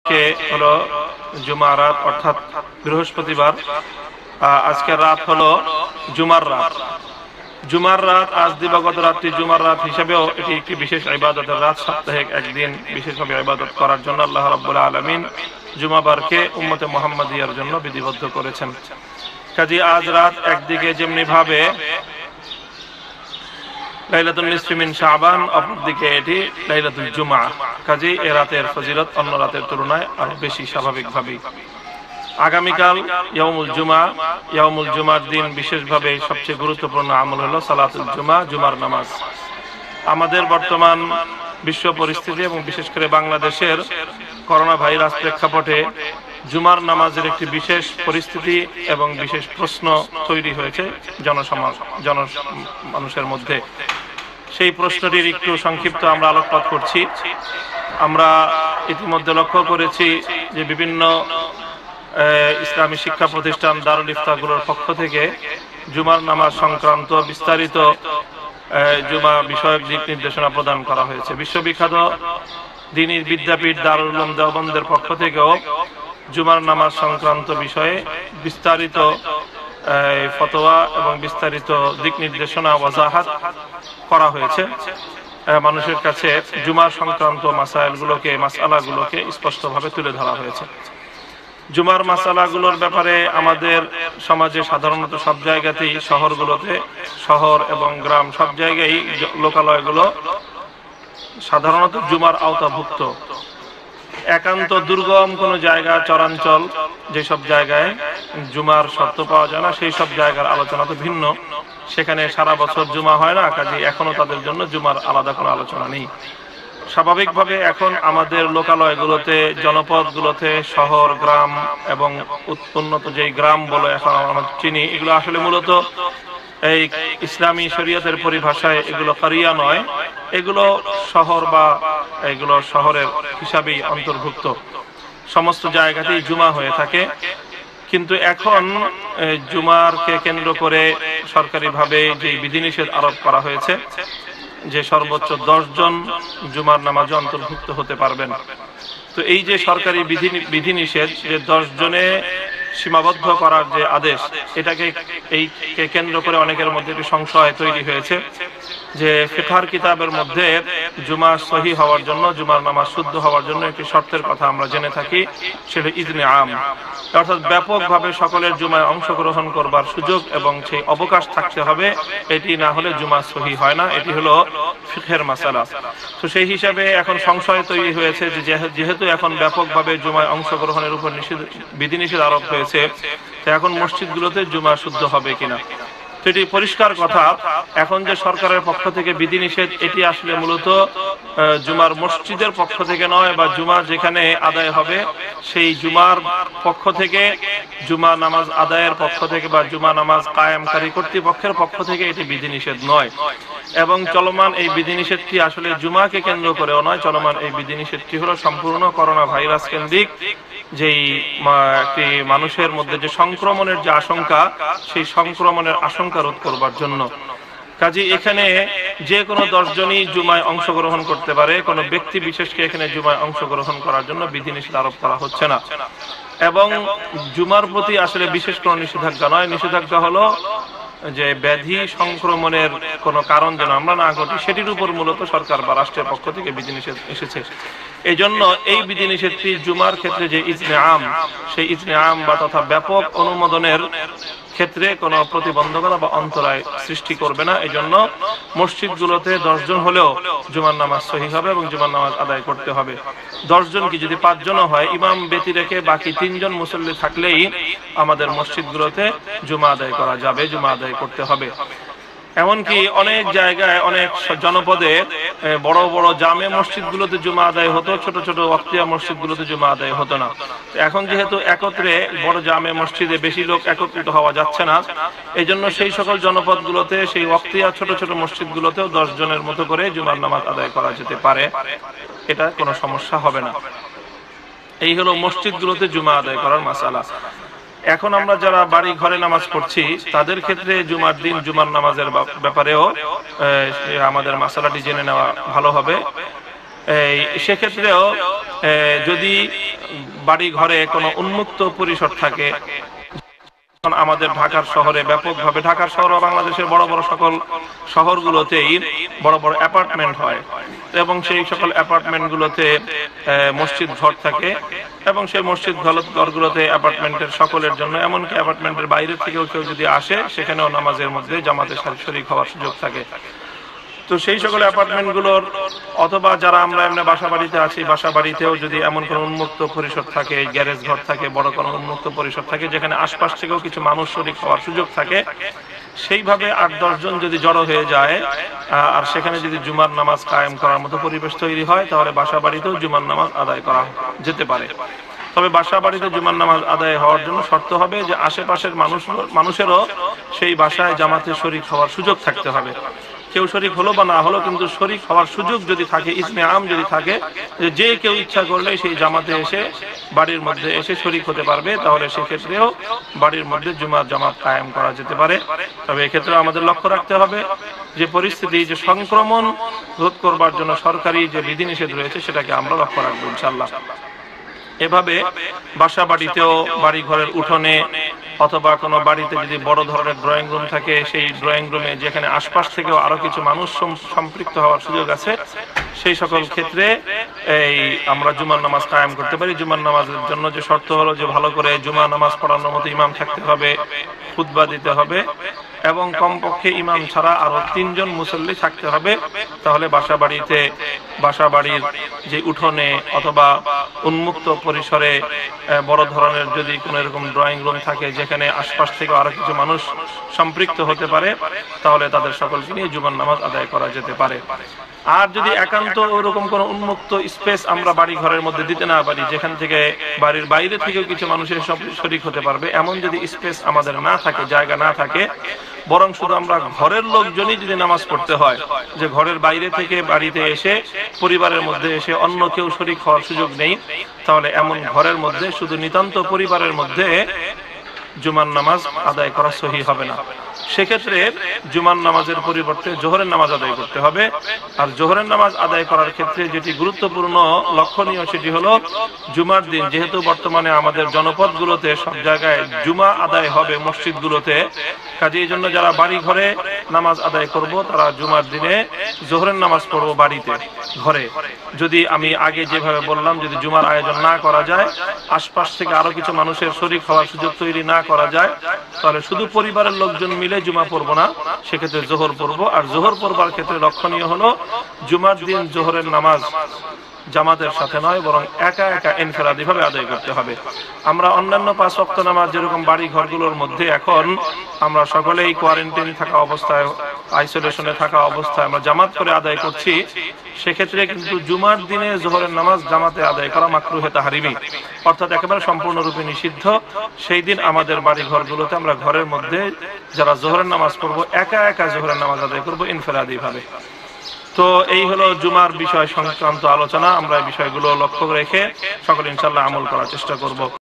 আজকে হলো জুমা রাত অর্থাৎ বৃহস্পতিবার। আজকের রাত হলো জুমার রাত। জুমার রাত আজ দিবাগত রাত্রি জুমার রাত হিসেবেও এটি একটি বিশেষ ইবাদতের রাত। সাপ্তাহিক একদিন বিশেষভাবে ইবাদত করার জন্য আল্লাহ রাব্বুল আলামিন জুমাবারকে উম্মতে মুহাম্মাদিয়ার জন্য বিধিবদ্ধ করেছেন। কাজী আজ রাত একদিকে যেমনি ভাবে লাইলাতুল নিসফি মিন শাবান, অপরদিকে এটি লাইলাতুল জুমআ। কাজী এ রাতের ফজিলত অন্য রাতের তুলনায় আরো বেশি স্বাভাবিকভাবেই। আগামীকাল ইয়াউমুল জুমআ। ইয়াউমুল জুমার দিন বিশেষভাবে সবচেয়ে গুরুত্বপূর্ণ আমল হলো সালাতুল জুমআ, জুমার নামাজ। আমাদের বর্তমান বিশ্ব পরিস্থিতি এবং বিশেষ করে বাংলাদেশের করোনা ভাইরাস প্রেক্ষাপটে জুমার নামাজের একটি বিশেষ পরিস্থিতি এবং বিশেষ প্রশ্ন তৈরি হয়েছে মানুষের মধ্যে। সেই প্রশ্নটির একটু সংক্ষিপ্ত আমরা আলোকপাত করছি। আমরা ইতিমধ্যে লক্ষ্য করেছি যে বিভিন্ন ইসলামী শিক্ষা প্রতিষ্ঠান দারুল ইফতাগুলোর পক্ষ থেকে জুমার নামাজ সংক্রান্ত বিস্তারিত জুমা বিষয়ক দিক নির্দেশনা প্রদান করা হয়েছে। বিশ্ববিখ্যাত দ্বীনী বিদ্যাপীঠ দারুল উলুম দেওবন্দের পক্ষ থেকেও জুমার নামাজ সংক্রান্ত বিষয়ে বিস্তারিত ফতোয়া এবং বিস্তারিত দিক নির্দেশনা ওয়াজাহাত করা হয়েছে। মানুষের কাছে জুমার সংক্রান্ত মাসালাগুলোকে স্পষ্টভাবে তুলে ধরা হয়েছে। জুমার মাসালাগুলোর ব্যাপারে আমাদের সমাজে সাধারণত সব জায়গাতেই শহর এবং গ্রাম সব জায়গায় লোকালয়গুলো সাধারণত জুমার আওতাভুক্ত। একান্ত দুর্গম কোনো জায়গা, চরাঞ্চল যেসব জায়গায় জুমার শর্ত পাওয়া যায় না, সেই সব জায়গার আলোচনা তো ভিন্ন। সেখানে সারা বছর জুমা হয় না, কাজে এখনো তাদের জন্য জুমার আলাদা কোনো আলোচনা নেই। স্বাভাবিকভাবে এখন আমাদের লোকালয়গুলোতে, জনপদগুলোতে, শহর, গ্রাম এবং উন্নত যেই গ্রাম বলে এখন আমরা চিনি, এগুলো আসলে মূলত এই ইসলামী শরীয়তের পরিভাষায় এগুলো কারিয়া নয়, এগুলো শহর বা এগুলো শহরের হিসাবেই অন্তর্ভুক্ত। সমস্ত জায়গাতেই জুমা হয়ে থাকে। কিন্তু এখন জুমারকে কেন্দ্র করে সরকারিভাবে যে বিধিনিষেধ আরোপ করা হয়েছে যে সর্বোচ্চ 10 জন জুমার নামাজে অন্তর্ভুক্ত হতে পারবেন। তো এই যে সরকারি বিধিনিষেধ যে 10 জনে সীমাবদ্ধ করার যে আদেশ, এটাকে কেন্দ্র করে অনেকের মধ্যে একটি সংশয় তৈরি হয়েছে যে ফিকহের কিতাবের মধ্যে জুমা সহি হওয়ার জন্য, জুমার নামাজ শুদ্ধ হওয়ার জন্য একটি শর্তের কথা আমরা জেনে থাকি, সেটা ইজনে আম, অর্থাৎ ব্যাপকভাবে সকলের জুমায় অংশগ্রহণ করবার সুযোগ এবং সেই অবকাশ থাকতে হবে। এটি না হলে জুমা সহি হয় না। এটি হলো ফিকহের মাসালা। তো সেই হিসাবে এখন সংশয় তৈরি হয়েছে যে যেহেতু এখন ব্যাপকভাবে জুমায় অংশগ্রহণের উপর বিধিনিষেধ আরোপ হয়েছে, তো এখন মসজিদগুলোতে জুমা শুদ্ধ হবে কিনা। তো এটি পরিষ্কার কথা, এখন যে সরকারের পক্ষ থেকে বিধিনিষেধ, এটি আসলে মূলত জুমার মসজিদের পক্ষ থেকে নয়, বা জুমা যেখানে আদায় হবে সেই জুমার পক্ষ থেকে, জুমা নামাজ আদায়ের পক্ষ থেকে বা জুমা নামাজ কায়েমকারী কর্তৃপক্ষের পক্ষ থেকে এটি বিধিনিষেধ নয়। এবং চলমান এই বিধিনিষেধটি আসলে জুমাকে কেন্দ্র করেও নয়, চলমান এই বিধিনিষেধটি হলো সম্পূর্ণ করোনা ভাইরাস কেন্দ্রিক। যেই একটি মানুষের মধ্যে যে সংক্রমণের যে আশঙ্কা, সেই সংক্রমণের আশঙ্কা রোধ করবার জন্য। কাজে এখানে যে কোনো 10 জনই জুমায় অংশগ্রহণ করতে পারে, কোনো ব্যক্তি বিশেষকে এখানে জুমায় অংশগ্রহণ করার জন্য বিধিনিষেধ আরোপ করা হচ্ছে না। এবং জুমার প্রতি আসলে বিশেষ কোনো নিষেধাজ্ঞা নয়। নিষেধাজ্ঞা হলো যে ব্যাধি সংক্রমণের কোনো কারণ যেন আমরা না ঘটি, সেটির উপর মূলত সরকার বা রাষ্ট্রের পক্ষ থেকে বিধিনিষেধ এসেছে। এই জন্য এই বিধিনিষেধটি জুমার ক্ষেত্রে যে ইজনে আম, সেই ইজনে আম বা তথা ব্যাপক অনুমোদনের ক্ষেত্রে কোনো প্রতিবন্ধকতা বা অন্তরায় সৃষ্টি করবে না। এই জন্য মসজিদগুলোতে 10 জন হলেও জুমার নামাজ সহি হবে এবং জুমার নামাজ আদায় করতে হবে। 10 জন কি যদি 5 জনও হয়, ইমাম ব্যতি রেখে বাকি 3 জন মুসল্লি থাকলেই আমাদের মসজিদগুলোতে জুমা আদায় করা যাবে, জুমা আদায় করতে হবে। এমনকি অনেক জায়গায়, অনেক জনপদে বড় বড় জামে মসজিদগুলোতে জুমা আদায় হতো, ছোট ছোট ওয়াক্তিয়া মসজিদগুলোতে জুমা আদায় হতো না। এখন যেহেতু একত্রে বড় জামে মসজিদে বেশি লোক একত্রিত হওয়া যাচ্ছে না, এই জন্য সেই সকল জনপদগুলোতে, সেই ওয়াক্তিয়া ছোট ছোট মসজিদগুলোতেও 10 জনের মতো করে জুমার নামাজ আদায় করা যেতে পারে। এটা কোনো সমস্যা হবে না। এই হলো মসজিদগুলোতে জুমা আদায় করার মাসালা। এখন আমরা যারা বাড়ি ঘরে নামাজ পড়ছি, তাদের ক্ষেত্রে জুমার দিন জুমার নামাজের ব্যাপারেও আমাদের মাসালাটি জেনে নেওয়া ভালো হবে। সেক্ষেত্রেও যদি বাড়ি ঘরে কোনো উন্মুক্ত পরিসর থাকে, আমাদের ঢাকার শহরে ব্যাপকভাবে, ঢাকার শহর ও বাংলাদেশের বড় বড় সকল শহরগুলোতেই বড় বড় অ্যাপার্টমেন্ট হয় এবং সেই সকল অ্যাপার্টমেন্টগুলোতে মসজিদ ঘর থাকে এবং সেই মসজিদ ঘরগুলোতে অ্যাপার্টমেন্টের সকলের জন্য, এমনকি অ্যাপার্টমেন্টের বাইরে থেকেও কেউ যদি আসে সেখানেও নামাজের মধ্যে জামাতে শরীক হওয়ার সুযোগ থাকে। তো সেই সকল অ্যাপার্টমেন্টগুলোর অথবা যারা আমরা এমনি বাসা বাড়িতে আছি, বাসা বাড়িতেও যদি এমন কোনো উন্মুক্ত পরিসর থাকে, গ্যারেজ ঘর থাকে, বড় কোনো উন্মুক্ত পরিসর থাকে যেখানে আশপাশ থেকেও কিছু মানুষ শরীক হওয়ার সুযোগ থাকে, সেইভাবে 8-10 জন যদি জড়ো হয়ে যায় আর সেখানে যদি জুমার নামাজ কায়েম করার মতো পরিবেশ তৈরি হয়, তাহলে বাসা বাড়িতেও জুমার নামাজ আদায় করা যেতে পারে। তবে বাসা বাড়িতে জুমার নামাজ আদায় হওয়ার জন্য শর্ত হবে যে আশেপাশের মানুষেরও সেই বাসায় জামাতে শরীক হওয়ার সুযোগ থাকতে হবে। কেউ শরীক হলো বা না হলো, কিন্তু শরীক হওয়ার সুযোগ যদি থাকে, ইসমে আম যদি থাকে, যে কেউ ইচ্ছা করলে সেই জামাতে এসে বাড়ির মধ্যে এসে শরীক হতে পারবে, তাহলে সেক্ষেত্রেও বাড়ির মধ্যে জুমার জামাত কায়েম করা যেতে পারে। তবে এক্ষেত্রে আমাদের লক্ষ্য রাখতে হবে যে পরিস্থিতি, যে সংক্রমণ রোধ করবার জন্য সরকারি যে বিধিনিষেধ রয়েছে সেটাকে আমরা লক্ষ্য রাখবো ইনশাআল্লাহ। এভাবে বাসা বাড়িতেও, বাড়ি ঘরের উঠোনে অথবা কোনো বাড়িতে যদি বড় ধরনের ড্রয়িং রুম থাকে, সেই ড্রয়িং রুমে যেখানে আশপাশ থেকেও আরো কিছু মানুষ সম্পৃক্ত হওয়ার সুযোগ আছে, সেই সকল ক্ষেত্রে এই আমরা জুমার নামাজ কায়েম করতে পারি। জুমার নামাজের জন্য যে শর্ত হলো যে ভালো করে জুমা নামাজ পড়ানোর মতো ইমাম থাকতে হবে, খুতবা দিতে হবে এবং কমপক্ষে ইমাম ছাড়া আরো 3 জন মুসল্লি থাকতে হবে। তাহলে বাসা বাড়ির যে উঠোনে অথবা উন্মুক্ত পরিসরে বড় ধরনের যদি কোনো এরকম ড্রয়িং রুম থাকে যেখানে আশপাশ থেকে আরো কিছু মানুষ সম্পৃক্ত হতে পারে, তাহলে তাদের সকলকে নিয়ে জুমার নামাজ আদায় করা যেতে পারে। আর যদি একান্ত ওরকম কোনো উন্মুক্ত স্পেস আমরা বাড়ি ঘরের মধ্যে দিতে না পারি, যেখান থেকে বাড়ির বাইরে থেকেও কিছু মানুষের শরীক হতে পারবে, এমন যদি স্পেস আমাদের না থাকে, জায়গা না থাকে, বরং শুধু আমরা ঘরের লোকজনই যদি নামাজ পড়তে হয়, যে ঘরের বাইরে থেকে বাড়িতে এসে পরিবারের মধ্যে এসে অন্য কেউ শরীক হওয়ার সুযোগ নেই, তাহলে এমন ঘরের মধ্যে শুধু নিতান্ত পরিবারের মধ্যে জুমার নামাজ আদায় করা সহি হবে না। সেক্ষেত্রে জুমার নামাজের পরিবর্তে জোহরের নামাজ আদায় করতে হবে। আর জোহরের নামাজ আদায় করার ক্ষেত্রে যেটি গুরুত্বপূর্ণ লক্ষণীয় সেটি হলো জুমার দিন, যেহেতু বর্তমানে আমাদের জনপদগুলোতে সব জায়গায় জুমা আদায় হবে মসজিদগুলোতে, কাজে এই জন্য যারা বাড়ি ঘরে নামাজ আদায় করব তারা জুমার দিনে জোহরের নামাজ পড়বো বাড়িতে ঘরে। যদি আমি আগে যেভাবে বললাম, যদি জুমার আয়োজন না করা যায়, আশপাশ থেকে আরো কিছু মানুষের শরীক হওয়ার সুযোগ তৈরি না করা যায়, তাহলে শুধু পরিবারের লোকজন মিলে জুমা পড়বো না, সেক্ষেত্রে জোহর পড়বো। আর জোহর পড়বার ক্ষেত্রে লক্ষণীয় হলো জুমার দিন জোহরের নামাজ জামাতের সাথে নয়, বরং একা একা ইনফিরাদি ভাবে আদায় করতে হবে। আমরা অন্যান্য 5 ওয়াক্ত নামাজ যেরকম বাড়ি ঘরগুলোর মধ্যে এখন আমরা সকলেই কোয়ারেন্টাইন থাকা অবস্থায়, আইসোলেশনে থাকা অবস্থায় আমরা জামাত করে আদায় করছি, সেক্ষেত্রে কিন্তু জুমার দিনে জোহরের নামাজ জামাতে আদায় করা মাকরুহে তাহরিমি, অর্থাৎ একেবারে সম্পূর্ণরূপে নিষিদ্ধ। সেই দিন আমাদের বাড়ি ঘরগুলোতে আমরা ঘরের মধ্যে যারা জোহরের নামাজ পড়বো, একা একা জোহরের নামাজ আদায় করবো ইনফিরাদি ভাবে। তো এই হলো জুমার বিষয় সংক্রান্ত আলোচনা। আমরা এই বিষয়গুলো লক্ষ্য রেখে সকলে ইনশাআল্লাহ আমল করার চেষ্টা করব।